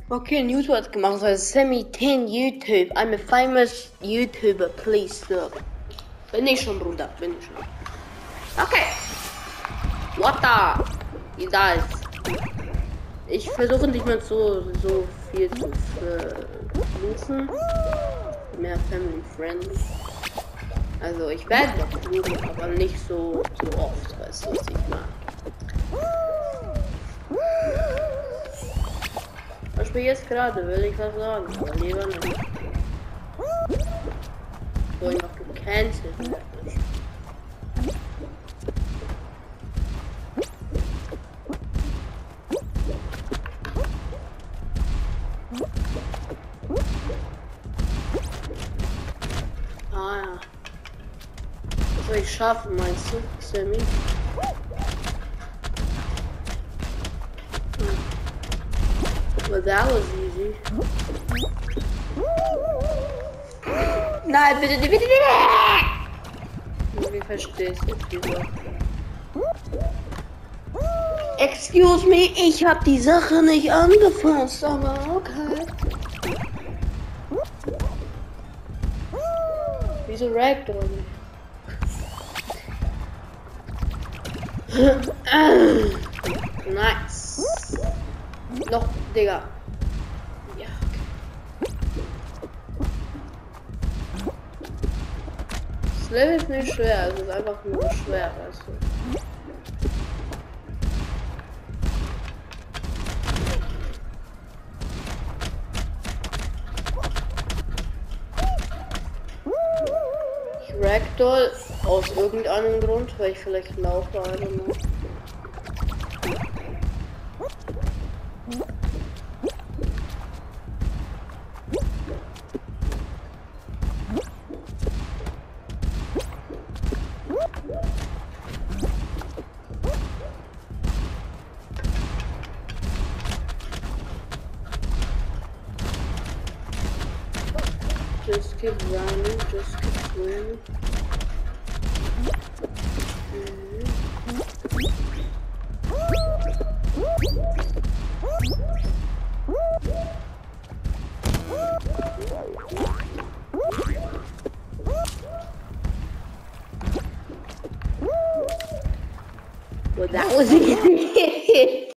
Okay, ein YouTuber hat gemacht, so Semi-10 YouTube. I'm a famous YouTuber, please look. Bin ich schon, Bruder, bin ich schon. Okay. What the? Da ist. Ich versuche nicht mehr so viel zu fluchen. Mehr Family Friendly. Also ich werde noch fluchen, aber nicht so oft, weißt du, was ich mag. Was mir jetzt gerade will ich was sagen, aber lieber nicht. Wo ich noch gecancelt werde. Ah ja. Was soll ich schaffen, meinst du, Sammy? Well, that was easy. Nein, bitte, bitte, bitte! Ich verstehe es jetzt wieder. Excuse me, ich habe die Sache nicht angefasst, aber okay. Wieso raggt er nicht? Nice. Noch, Digga. Ja. Das Level ist nicht schwer, es ist einfach nur schwer, weißt du. Ich ragdoll aus irgendeinem Grund, weil ich vielleicht laufe, I don't know. Just keep running, just keep running. Well, that was easy.